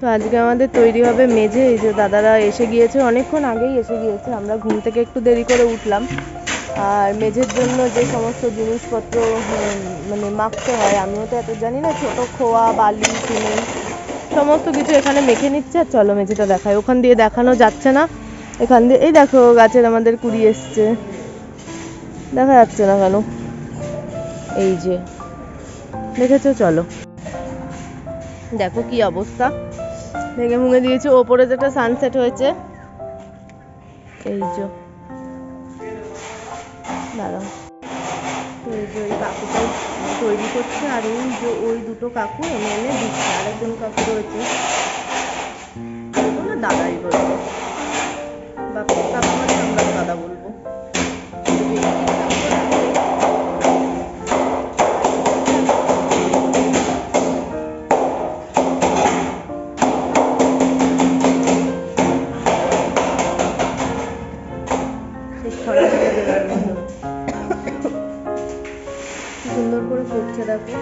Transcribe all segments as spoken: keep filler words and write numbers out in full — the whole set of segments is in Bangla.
তো আজকে আমাদের তৈরি হবে মেঝে। এই যে দাদারা এসে গিয়েছে, অনেকক্ষণ আগেই এসে গিয়েছে, আমরা ঘুম থেকে একটু দেরি করে উঠলাম। আর মেঝের জন্য যে সমস্ত জিনিসপত্র মানে মাখতে হয়, আমিও তো এত জানি না, ছোট খোয়া, বালি, সিমেন্ট সমস্ত কিছু এখানে মেখে নিচ্ছে। আর চলো মেঝেটা দেখায়, ওখান দিয়ে দেখানো যাচ্ছে না, এখান দিয়ে। এই দেখো গাছের আমাদের কুড়ি এসছে, দেখা যাচ্ছে না কেন? এই যে দেখেছো? চলো দেখো কি অবস্থা, ভেঙে ভুঙে দিয়েছে। ওপরে যেটা সানসেট হয়েছে, এই যে দাঁড়াও, এই যে ওই কাকুটাই তৈরি করছে, আর ওই যে ওই দুটো কাকু এনে এনে দিচ্ছে। আর একজন কাকু রয়েছে, না দাদাই বলবো, বাপু কাকু মানে আমরা দাদা বলবো। সুন্দর করে করছে দেখো।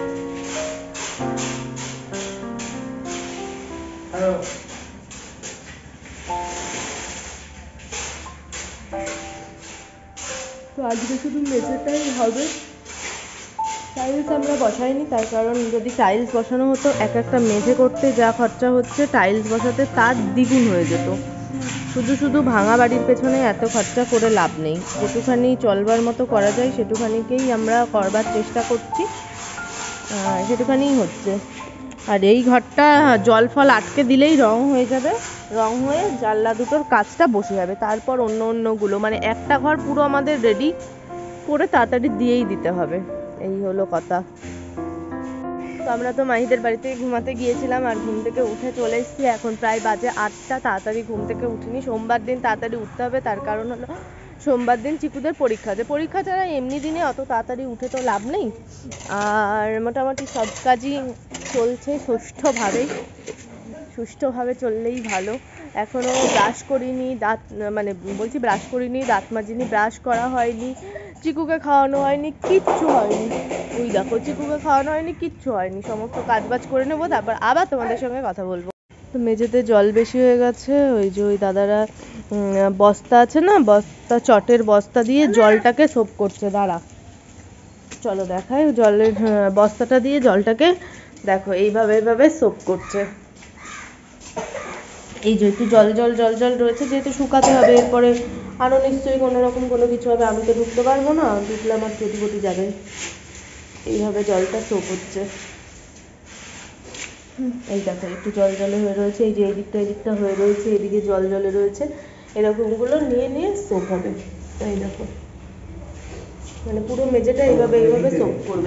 তো আজকে শুধু মেঝেটাই হবে, টাইলস আমরা বসাইনি, তার কারণ যদি টাইলস বসানো হতো, এক একটা মেঝে করতে যা খরচা হচ্ছে টাইলস বসাতে তার দ্বিগুণ হয়ে যেত। শুধু শুধু ভাঙা বাড়ির পেছনে এত খরচা করে লাভ নেই, যেটুখানি চলবার মতো করা যায় সেটুখানিকেই আমরা করবার চেষ্টা করছি, সেটুখানিই হচ্ছে। আর এই ঘরটা জল ফল আটকে দিলেই রং হয়ে যাবে, রং হয়ে জানলা দুটোর কাজটা বসে যাবে, তারপর অন্য অন্যগুলো, মানে একটা ঘর পুরো আমাদের রেডি করে তাড়াতাড়ি দিয়েই দিতে হবে, এই হলো কথা। তো আমরা তো মাহিদের বাড়িতে ঘুমাতে গিয়েছিলাম, আর ঘুম থেকে উঠে চলে এসেছি, এখন প্রায় বাজে আটটা। তাড়াতাড়ি ঘুম থেকে উঠিনি, সোমবার দিন তাড়াতাড়ি উঠতে হবে, তার কারণ হলো সোমবার দিন চিকুদের পরীক্ষা আছে। পরীক্ষা ছাড়া এমনি দিনে অত তাড়াতাড়ি উঠে তো লাভ নেই। আর মোটামুটি সব কাজই চলছে সুষ্ঠুভাবেই, সুষ্ঠুভাবে চললেই ভালো। এখনও ব্রাশ করিনি, দাঁত মানে বলছি ব্রাশ করিনি, দাঁত মাজিনি, ব্রাশ করা হয়নি, চিকুকে খাওয়ানো হয়নি, কিচ্ছু হয়নি। ওই দেখো চিকুকে খাওয়ানো হয়নি, কিচ্ছু হয়নি। সমস্ত কাজবাজ করে নেবো, তারপর আবার তোমাদের সঙ্গে কথা বলবো। তো মেঝেতে জল বেশি হয়ে গেছে, ওই যে ওই দাদারা বস্তা আছে না, বস্তা, চটের বস্তা দিয়ে জলটাকে সোপ করছে। দাঁড়া চলো দেখাই, জলের বস্তাটা দিয়ে জলটাকে দেখো এইভাবে এইভাবে সোপ করছে। এই যে একটু জল জল জল জল রয়েছে, যেহেতু শুকাতে হবে, এরপরে আরও নিশ্চয়ই কোনো রকম কোনো কিছু হবে, আমি তো ঢুকতে পারবো না, ঢুকলে আমার চটি বটি যাবে। এইভাবে জলটা সোপ হচ্ছে। এই দেখো একটু জল জলে হয়ে রয়েছে, এই যে এই দিকটা এই দিকটা হয়ে রয়েছে, এদিকে জল জলে রয়েছে, এরকমগুলো নিয়ে নিয়ে সোপ হবে। এই দেখো মানে পুরো মেঝেটা এইভাবে এইভাবে সোপ করবে।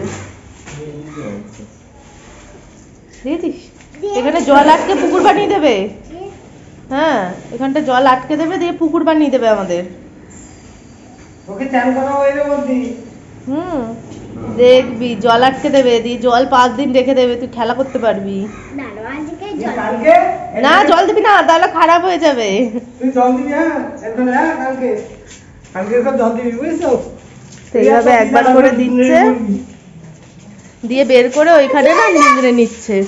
দিয়েছিস? এখানে জল আটকে পুকুর বানিয়ে দেবে। হ্যাঁ এখানটা জল আটকে দেবে, দিয়ে পুকুর বানিয়ে দেবে আমাদের। হুম দেখবি জল আটকে দেবে, দিয়ে জল পাঁচ দিন রেখে দেবে, তুই খেলা করতে পারবি না। জল দিবি না, তাহলে খারাপ হয়ে যাবে। এইভাবে একবার করে দিচ্ছে, দিয়ে বের করে ওইখানে না নিংড়ে নিচ্ছে,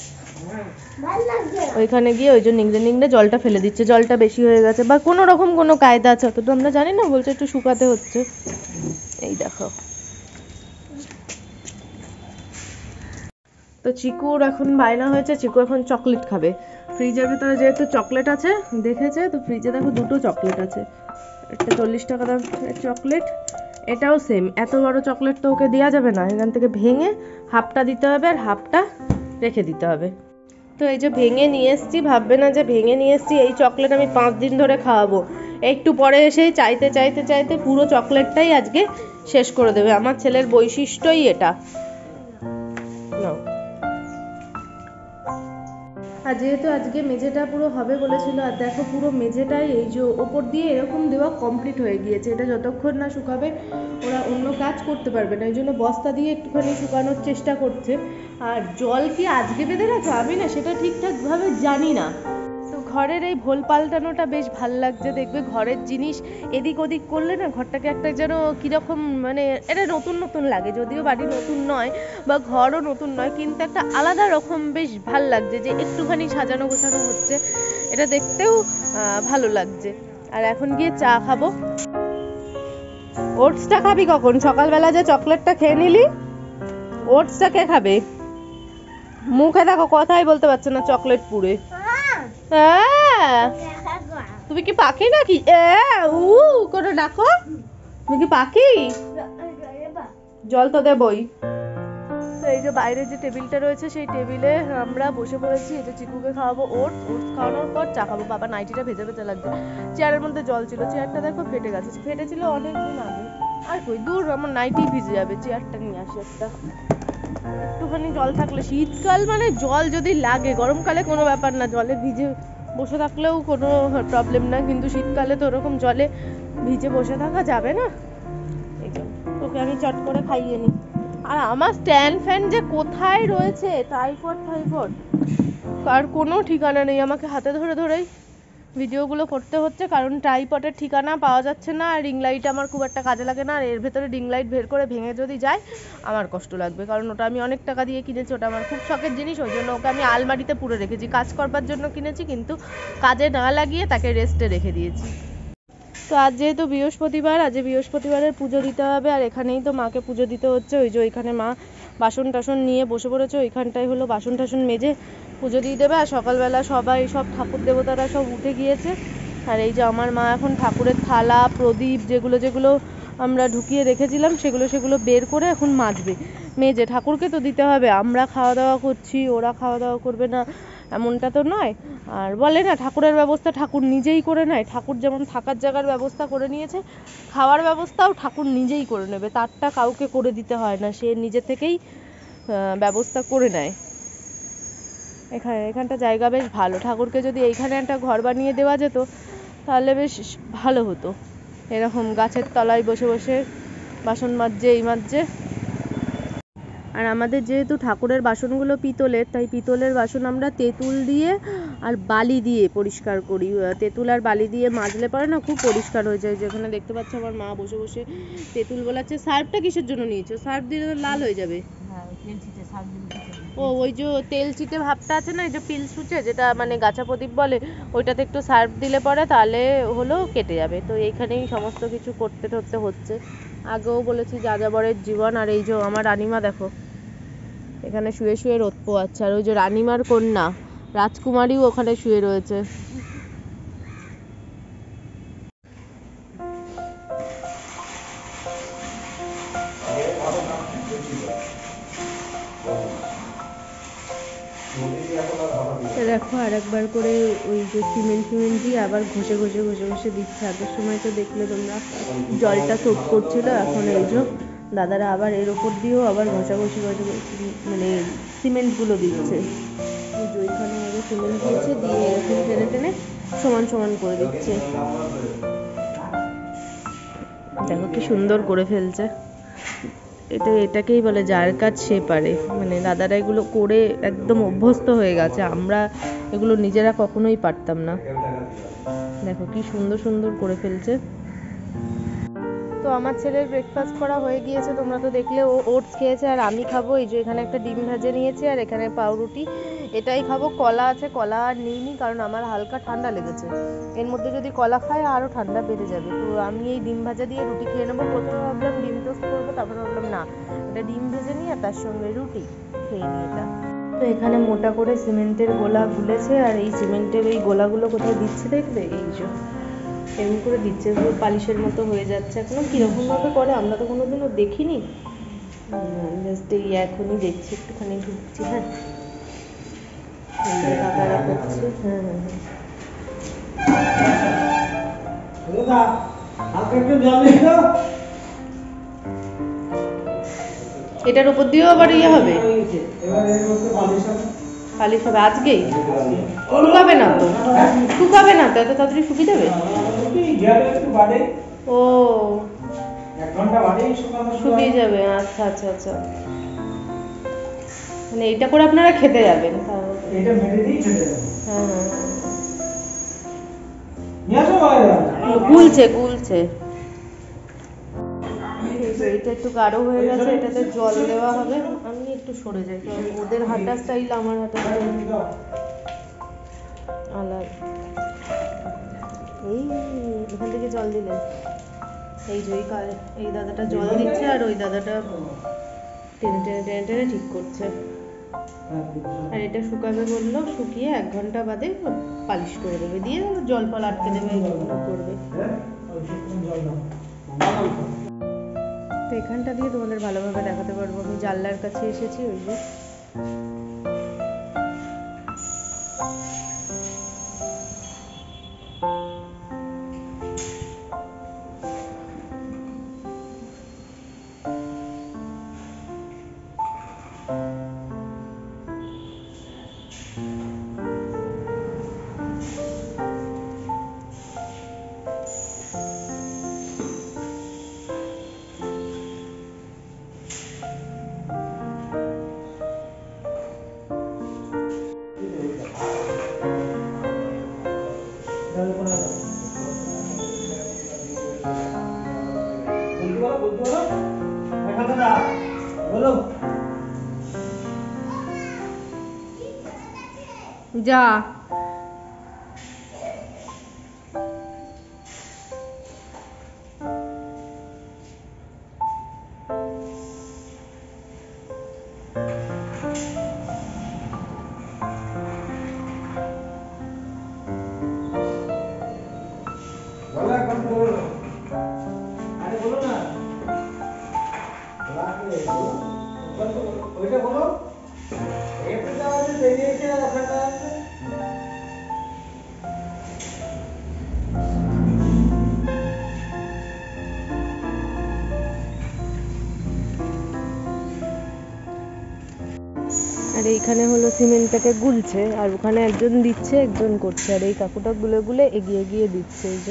ওইখানে গিয়ে ওই যে নিংড়ে নিংড়ে জলটা ফেলে দিচ্ছে। জলটা বেশি হয়ে গেছে বা কোনো রকম কোনো কায়দা আছে, অতটা আমরা জানি না, বলছে একটু শুকাতে হচ্ছে। এই দেখো তো চিকুর এখন বায়না হয়েছে, চিকু এখন চকলেট খাবে। ফ্রিজের ভিতরে যেহেতু চকলেট আছে দেখেছে, তো ফ্রিজে দেখো দুটো চকলেট আছে, একটা চল্লিশ টাকা দামের চকলেট, এটাও সেম। এত বড় চকলেট তো ওকে দেওয়া যাবে না, এখান থেকে ভেঙে হাফটা দিতে হবে আর হাফটা রেখে দিতে হবে। তো এই যে ভেঙে নিয়ে এসছি, ভাববে না যে ভেঙে নিয়ে এসছি এই চকলেট আমি পাঁচ দিন ধরে খাওয়াবো। একটু পরে এসেই চাইতে চাইতে চাইতে পুরো চকলেটটাই আজকে শেষ করে দেবে। আমার ছেলের বৈশিষ্ট্যই এটা। আর যেহেতু আজকে মেঝেটা পুরো হবে বলেছিল, আর দেখো পুরো মেঝেটাই এই যে ওপর দিয়ে এরকম দেওয়া কমপ্লিট হয়ে গিয়েছে। এটা যতক্ষণ না শুকাবে ওরা অন্য কাজ করতে পারবে না, এই জন্য বস্তা দিয়ে একটুখানি শুকানোর চেষ্টা করছে। আর জল কি আজকে বেঁধে রাখো আমি না সেটা ঠিকঠাকভাবে জানি না। তো ঘরের এই ভোল পাল্টানোটা বেশ ভাল লাগছে, দেখবে ঘরের জিনিস এদিক ওদিক করলে না ঘরটাকে একটা যেন কিরকম মানে এটা নতুন নতুন লাগে, যদিও বাড়ি নতুন নয় বা ঘরও নতুন নয়, কিন্তু একটা আলাদা রকম বেশ ভাল লাগছে যে একটুখানি সাজানো গোছানো হচ্ছে, এটা দেখতেও ভালো লাগছে। আর এখন গিয়ে চা খাবো। ওটসটা খাবি কখন? সকালবেলা যে চকলেটটা খেয়ে নিলি, ওটসটা কে খাবে? মুখে দেখো কথাই বলতে পারছে না চকলেট পুড়ে। তুমি কি পাখি নাকি? উ করে ডাকো, তুমি কি পাখি? জল তো দেবই। এই যে বাইরে যে টেবিলটা রয়েছে সেই টেবিলে আমরা বসে পড়েছি। এই যে চিকুকে খাওয়াবো ওটস, ওটস খাওয়ানোর পর চা খাবো। বাবা নাইটিটা ভেজে ভেজে লাগছে, চেয়ারের মধ্যে জল ছিল, চেয়ারটা দেখো ফেটে গেছে, ফেটেছিল অনেকদিন আগে। আর কই দূর, আমার নাইটি ভিজে যাবে, চেয়ারটা নিয়ে আসি একটা। একটুখানি জল থাকলে, শীতকাল মানে জল যদি লাগে, গরমকালে কোনো ব্যাপার না, জলে ভিজে বসে থাকলেও কোনো প্রবলেম না, কিন্তু শীতকালে তো ওরকম জলে ভিজে বসে থাকা যাবে না। এই জন্য তোকে আমি চট করে খাইয়ে নিই। আর আমার স্ট্যান্ড ফ্যান যে কোথায় রয়েছে, টাইফয়েড টাইফয়েড আর কোনো ঠিকানা নেই, আমাকে হাতে ধরে ধরেই ভিডিওগুলো করতে হচ্ছে, কারণ ট্রাইপডের ঠিকানা পাওয়া যাচ্ছে না। আর রিং লাইট আমার খুব একটা কাজে লাগে না, আর এর ভেতরে রিং লাইট বের করে ভেঙে যদি যায় আমার কষ্ট লাগবে, কারণ ওটা আমি অনেক টাকা দিয়ে কিনেছি, ওটা আমার খুব শখের জিনিস, ওই জন্য ওকে আমি আলমারিতে পুরে রেখেছি। কাজ করবার জন্য কিনেছি, কিন্তু কাজে না লাগিয়ে তাকে রেস্টে রেখে দিয়েছি। তো আজ যেহেতু বৃহস্পতিবার, আজ বৃহস্পতিবারের পুজো দিতে হবে, আর এখানেই তো মাকে পুজো দিতে হচ্ছে। ওই যে ওইখানে মা বাসন টাসন নিয়ে বসে পড়েছে, ওইখানটাই হলো বাসন টাসন মেজে পুজো দিয়ে দেবে। আর সকালবেলা সবাই সব ঠাকুর দেবতারা সব উঠে গিয়েছে, আর এই যে আমার মা এখন ঠাকুরের থালা প্রদীপ যেগুলো যেগুলো আমরা ঢুকিয়ে রেখেছিলাম সেগুলো সেগুলো বের করে এখন মাজবে, মেজে ঠাকুরকে তো দিতে হবে। আমরা খাওয়া দাওয়া করছি, ওরা খাওয়া দাওয়া করবে না এমনটা তো নয়। আর বলে না ঠাকুরের ব্যবস্থা ঠাকুর নিজেই করে নেয়, ঠাকুর যেমন থাকার জায়গার ব্যবস্থা করে নিয়েছে, খাওয়ার ব্যবস্থাও ঠাকুর নিজেই করে নেবে, তারটা কাউকে করে দিতে হয় না, সে নিজে থেকেই ব্যবস্থা করে নেয়। এখানে এখানটা জায়গা বেশ ভালো, ঠাকুরকে যদি এইখানে একটা ঘর বানিয়ে দেওয়া যেত তাহলে বেশ ভালো হতো, এরকম গাছের তলায় বসে বসে বাসন মাজছে এই মাজছে। আর আমাদের যেহেতু ঠাকুরের বাসনগুলো পিতলের, তাই পিতলের বাসন আমরা তেঁতুল দিয়ে আর বালি দিয়ে পরিষ্কার করি, তেঁতুল আর বালি দিয়ে মাজলে পরে না খুব পরিষ্কার হয়ে যায়। যেখানে দেখতে পাচ্ছ আমার মা বসে বসে তেঁতুল গোলাচ্ছে। সার্ফটা কিসের জন্য নিয়েছো? সার্ফ দিলে লাল হয়ে যাবে। ও ওই যে তেল চিটে ভাবটা আছে না, এই যে পিল সুচে যেটা মানে গাছা প্রদীপ বলে, ওইটাতে একটু সার্ফ দিলে পরে তাহলে হলো কেটে যাবে। তো এইখানেই সমস্ত কিছু করতে করতে হচ্ছে। আগেও বলেছি যাযাবরের জীবন। আর এই যে আমার রানীমা দেখো এখানে শুয়ে শুয়ে রোদ পোয়াচ্ছে, আর ওই যে রানীমার কন্যা রাজকুমারীও ওখানে শুয়ে রয়েছে। দেখো আর একবার করে ওই যে সিমেন্ট সিমেন্ট দিয়ে আবার ঘষে ঘষে ঘষে ঘষে দিচ্ছে। আগের সময় তো দেখলে তোমরা জলটা সোপ করছিল, এখন এই যে দাদারা আবার এর ওপর দিয়েও আবার ঘষাঘষি ঘষে মানে সিমেন্টগুলো দিচ্ছে। ওইখানে আগে সিমেন্ট দিয়েছে, দিয়ে এরকম টেনে টেনে সমান সমান করে দিচ্ছে। দেখো কি সুন্দর করে ফেলছে। এটা এটাকেই বলে যার কাজ সে পারে, মানে দাদারা এগুলো করে একদম অভ্যস্ত হয়ে গেছে, আমরা এগুলো নিজেরা কখনোই পারতাম না। দেখো কি সুন্দর সুন্দর করে ফেলছে। তো আমার ছেলের ব্রেকফাস্ট করা হয়ে গিয়েছে, তোমরা তো দেখলে ও ওটস খেয়েছে, আর আমি খাবো এই যে এখানে একটা ডিম ভেজে নিয়েছি, আর এখানে পাউরুটি, এটাই খাবো। কলা আছে, কলা আর নিইনি কারণ আমার হালকা ঠান্ডা লেগেছে, এর মধ্যে যদি কলা খাই আরও ঠান্ডা বেড়ে যাবে। তো আমি এই ডিম ভাজা দিয়ে রুটি খেয়ে নেবো। প্রথমে ভাবলাম ডিম টোস্ট করবো, তারপরে ভাবলাম না, এটা ডিম ভেজে নিয়ে আর তার সঙ্গে রুটি খেয়ে নিই এটা। তো এখানে মোটা করে সিমেন্টের গোলা গুলেছে, আর এই সিমেন্টের এই গোলাগুলো কোথায় দিচ্ছে দেখবে, এই যে এমন করে দিচ্ছে, পুরো পালিশের মতো হয়ে যাচ্ছে। এখনো কিরকম ভাবে করে আমরা তো কোনোদিনও দেখিনি, জাস্ট এই এখনই দেখছি, একটুখানি ঢুকছি। হ্যাঁ কাকারা করছে। হ্যাঁ হ্যাঁ এটার উপর দিয়েও আবার ইয়ে হবে, পালিশ হবে আজকেই, শুকাবে না তো, শুকাবে না তো, এত তাড়াতাড়ি শুকিয়ে যাবে। ও শুকিয়ে যাবে, আচ্ছা আচ্ছা আচ্ছা, মানে এইটা করে আপনারা খেতে যাবেন? হ্যাঁ হ্যাঁ গুলছে গুলছে এটা একটু গাঢ় হয়ে গেছে, এটাতে জল দেওয়া হবে। আমি একটু সরে যাই, কারণ ওদের হাঁটা স্টাইল আমার হাঁটা স্টাইল আলাদা। এই এখান থেকে জল দিলেন, এই যে এই দাদাটা জল দিচ্ছে আর ওই দাদাটা টেনে টেনে টেনে টেনে ঠিক করছে। আর এটা শুকাবে বললো, শুকিয়ে এক ঘন্টা বাদে পালিশ করে দেবে, দিয়ে জল ফল আটকে দেবে, এইগুলো করবে। তো এখানটা দিয়ে তোমাদের ভালোভাবে দেখাতে পারবো। আমি জানলার কাছে এসেছি, ওই যে যা আর এইখানে হলো সিমেন্টটাকে গুলছে, আর ওখানে একজন দিচ্ছে একজন করছে, আর এই কাকুটা গুলে গুলে এগিয়ে এগিয়ে দিচ্ছে। এই যে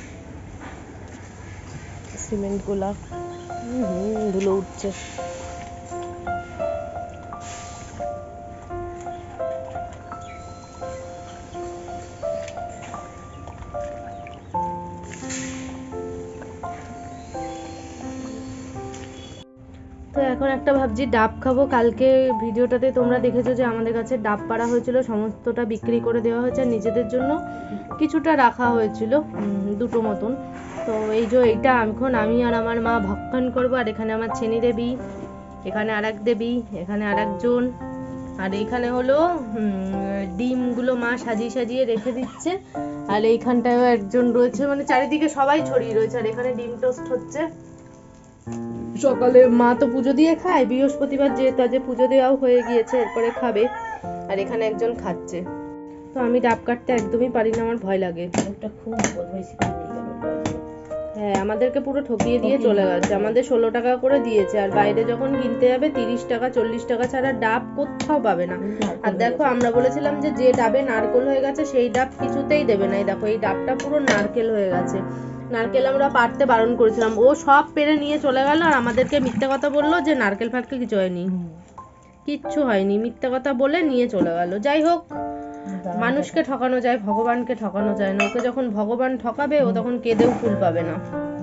সিমেন্ট গুলা হম ধুলো উঠছে। তো এখন একটা ভাবছি ডাব খাবো। কালকে ভিডিওটাতে তোমরা দেখেছো যে আমাদের কাছে ডাব পাড়া হয়েছিল, সমস্তটা বিক্রি করে দেওয়া হয়েছে, আর নিজেদের জন্য কিছুটা রাখা হয়েছিল দুটো মতন। তো এই যে এইটা এখন আমি আর আমার মা ভক্ষণ করবো। আর এখানে আমার ছেনি দেবী, এখানে আর এক দেবী, এখানে আর একজন, আর এইখানে হলো ডিমগুলো মা সাজিয়ে সাজিয়ে রেখে দিচ্ছে। আর এইখানটায়ও একজন রয়েছে, মানে চারিদিকে সবাই ছড়িয়ে রয়েছে। আর এখানে ডিম টোস্ট হচ্ছে। সকালে মা তো পুজো দিয়ে খায়, বৃহস্পতিবার যেহেতু আজ পুজো দেওয়াও হয়ে গিয়েছে, এরপরে খাবে। আর এখানে একজন খাচ্ছে। তো আমি ডাব কাটতে একদমই পারি না, আমার ভয় লাগে। খুব হ্যাঁ, আমাদেরকে পুরো ঠকিয়ে দিয়ে চলে গেছে। আমাদের ষোলো টাকা করে দিয়েছে, আর বাইরে যখন কিনতে যাবে তিরিশ টাকা চল্লিশ টাকা ছাড়া ডাব কোথাও পাবে না। আর দেখো আমরা বলেছিলাম যে যে ডাবে নারকেল হয়ে গেছে সেই ডাব কিছুতেই দেবে না। এই দেখো এই ডাবটা পুরো নারকেল হয়ে গেছে। নারকেল আমরা পাড়তে বারণ করেছিলাম, ও সব পেরে নিয়ে চলে গেল। আর আমাদেরকে মিথ্যা কথা বললো যে নারকেল ফারকেল কিছু হয়নি, কিচ্ছু হয়নি, মিথ্যা কথা বলে নিয়ে চলে গেল। যাই হোক, মানুষকে ঠকানো যায়, ভগবানকে ঠকানো যায় না। ওকে যখন ভগবান ঠকাবে ও তখন কেঁদেও ফুল পাবে না।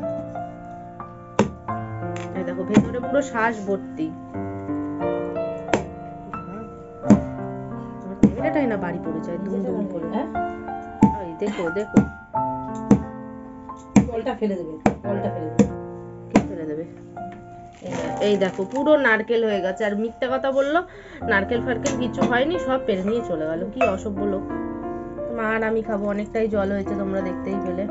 এই দেখো ভেতরে পুরো শ্বাস ভর্তি। এটাই না বাড়ি পড়ে যায় দুম দুম করে। হ্যাঁ দেখো দেখো, কলটা ফেলে দেবে, কলটা ফেলে দেবে, কে ফেলে দেবে? এই দেখো পুরো নারকেল হয়ে গেছে। আর মিথ্যা কথা বললো, নারকেল ফারকেল কিছু হয়নি, সব পেরে নিয়ে চলে গেল। কি অসভ্য লোক। মা আর আমি খাবো, অনেকটাই জল হয়েছে, তোমরা দেখতেই পেলে।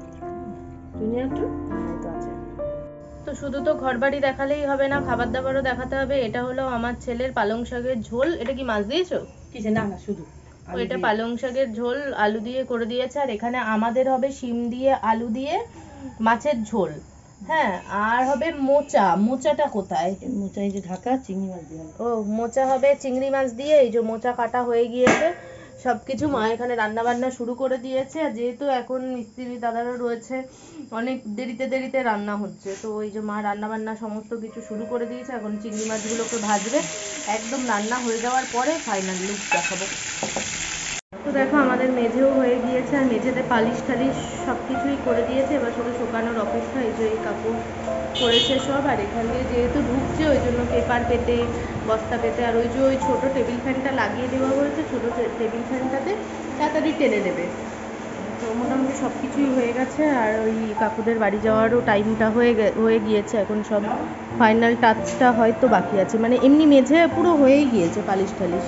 তো শুধু তো ঘর বাড়ি দেখালেই হবে না, খাবার দাবারও দেখাতে হবে। এটা হলো আমার ছেলের পালং শাকের ঝোল। এটা কি মাছ দিয়েছো? কিছু না না, শুধু এটা পালং শাকের ঝোল আলু দিয়ে করে দিয়েছে। আর এখানে আমাদের হবে শিম দিয়ে আলু দিয়ে মাছের ঝোল। হ্যাঁ, আর হবে মোচা। মোচাটা কোথায়? মোচা এই যে ঢাকা চিংড়ি মাছ দিয়ে। ও মোচা হবে চিংড়ি মাছ দিয়ে। এই যে মোচা কাটা হয়ে গিয়েছে, সবকিছু মা এখানে রান্না বান্না শুরু করে দিয়েছে। আর যেহেতু এখন মিস্ত্রি দাদারা রয়েছে, অনেক দেরিতে দেরিতে রান্না হচ্ছে, তো ওই যে মা রান্না বান্না সমস্ত কিছু শুরু করে দিয়েছে। এখন চিংড়ি মাছগুলোকে ভাজবে, একদম রান্না হয়ে যাওয়ার পরে ফাইনাল লুক দেখাবো। তো দেখো আমাদের মেঝেও হয়ে গিয়েছে, আর মেঝেতে পালিশ টালিশ সব কিছুই করে দিয়েছে, এবার শুধু শুকানোর অপেক্ষা। এই যে এই কাপড় করেছে সব, আর এখান দিয়ে যেহেতু ঢুকছে ওই জন্য পেপার পেতে, বস্তা পেতে, আর ওই যে ওই ছোটো টেবিল ফ্যানটা লাগিয়ে দেওয়া হয়েছে, ছোটো টেবিল ফ্যানটাতে তাড়াতাড়ি টেনে দেবে। তো মোটামুটি সব কিছুই হয়ে গেছে, আর ওই কাকুদের বাড়ি যাওয়ারও টাইমটা হয়ে হয়ে গিয়েছে। এখন সব ফাইনাল টাচটা হয়তো বাকি আছে, মানে এমনি মেঝে পুরো হয়েই গিয়েছে পালিশ টালিশ।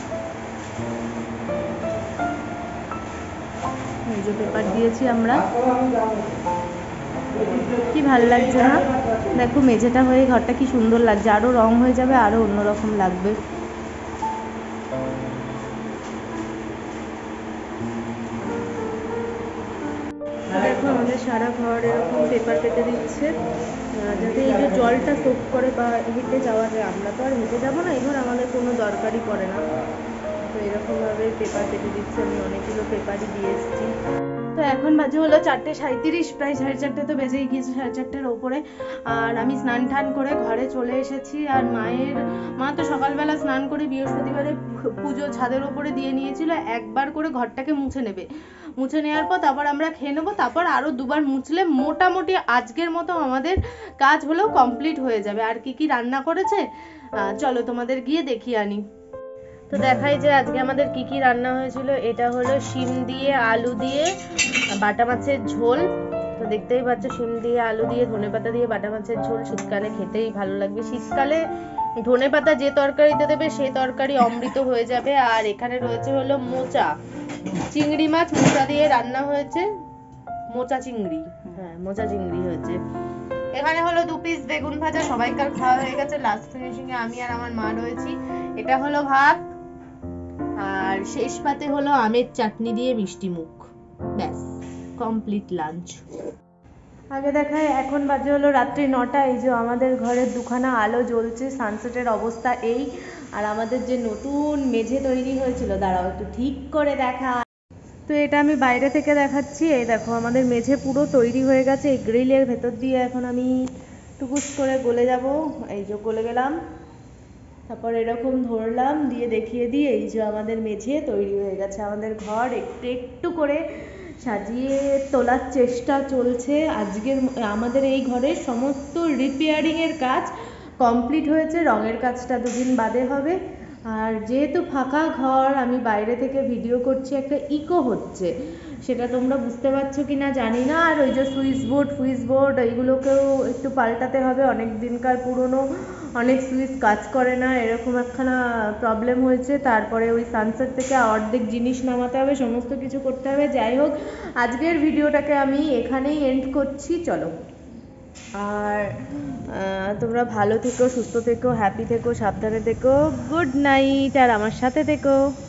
এই যে পেপার দিয়েছি আমরা, কি ভালো লাগছে না? দেখো মেঝেটা হয়ে ঘরটা কি সুন্দর লাগছে, আরও রং হয়ে যাবে, আরও অন্যরকম লাগবে। দেখো আমাদের সারা ঘর এরকম পেপার পেতে দিচ্ছে, যাতে এই যে জলটা সোপ করে বা হেঁটে যাওয়া যায়। আমরা তো আর হেঁটে যাবো না, এবার আমাদের কোনো দরকারই পড়ে না। তো এরকমভাবে পেপার পেতে দিচ্ছে, আমি অনেকগুলো পেপারই দিয়ে এসেছি। তো এখন বাজে হলো চারটে সাঁইত্রিশ, প্রায় সাড়ে চারটে তো বেজেই গিয়েছে, সাড়ে চারটের ওপরে। আর আমি স্নান টান করে ঘরে চলে এসেছি, আর মায়ের মা তো সকালবেলা স্নান করে বৃহস্পতিবারে পুজো ছাদের ওপরে দিয়ে নিয়েছিল, একবার করে ঘরটাকে মুছে নেবে। মুছে নেওয়ার পর তারপর আমরা খেয়ে নেবো, তারপর আরও দুবার মুছলে মোটামুটি আজকের মতো আমাদের কাজ হলেও কমপ্লিট হয়ে যাবে। আর কি কি রান্না করেছে চলো তোমাদের গিয়ে দেখিয়ে আনি। তো দেখাই যে আজকে আমাদের কি কি রান্না হয়েছিল। এটা হলো শিম দিয়ে আলু দিয়ে বাটা মাছের ঝোল। তো দেখতেই পাচ্ছ শিম দিয়ে আলু দিয়ে ধনেপাতা দিয়ে বাটা মাছের ঝোল শীতকালে খেতেই ভালো লাগবে। শীতকালে ধনেপাতা যে তরকারিতে দেবে সেই তরকারি অমৃত হয়ে যাবে। আর এখানে রয়েছে হলো মোচা, চিংড়ি মাছ মোচা দিয়ে রান্না হয়েছে, মোচা চিংড়ি, হ্যাঁ মোচা চিংড়ি হয়েছে। এখানে হলো দু পিস বেগুন ভাজা, সবাইকার খাওয়া হয়ে গেছে, লাস্ট ফিনিশিং এ আমি আর আমার মা রয়েছি। এটা হলো ভাত, আর শেষ পাতে হলো আমের চাটনি দিয়ে মিষ্টি মুখ, ব্যাস কমপ্লিট লাঞ্চ। আগে দেখায় এখন বাজে হলো রাত্রি নটা। এই যে আমাদের ঘরের দুখানা আলো জ্বলছে, সানসেটের অবস্থা এই। আর আমাদের যে নতুন মেঝে তৈরি হয়েছিল, দাঁড়াও একটু ঠিক করে দেখা। তো এটা আমি বাইরে থেকে দেখাচ্ছি, এই দেখো আমাদের মেঝে পুরো তৈরি হয়ে গেছে। এই গ্রিলের ভেতর দিয়ে এখন আমি টুকুস করে গলে যাব, এই যে গলে গেলাম, তারপর এরকম ধরলাম দিয়ে দেখিয়ে দিই, এই যে আমাদের মেঝে তৈরি হয়ে গেছে। আমাদের ঘর একটু একটু করে সাজিয়ে তোলার চেষ্টা চলছে। আজকের আমাদের এই ঘরের সমস্ত রিপেয়ারিংয়ের কাজ কমপ্লিট হয়েছে, রঙের কাজটা দুদিন বাদে হবে। আর যেহেতু ফাঁকা ঘর, আমি বাইরে থেকে ভিডিও করছি, একটা ইকো হচ্ছে, সেটা তোমরা বুঝতে পারছো কি না জানি না। আর ওই যে সুইচ বোর্ড ফুইচ বোর্ড এইগুলোকেও একটু পাল্টাতে হবে, অনেক দিনকার পুরনো, অনেক সুইচ কাজ করে না, এরকম একখানা প্রবলেম হয়েছে। তারপরে ওই সানসেট থেকে অর্ধেক জিনিস নামাতে হবে, সমস্ত কিছু করতে হবে। যাই হোক, আজকের ভিডিওটাকে আমি এখানেই এন্ড করছি, চলো। আর তোমরা ভালো থেকো, সুস্থ থেকো, হ্যাপি থেকো, সাবধানে থেকো, গুড নাইট, আর আমার সাথে থেকো।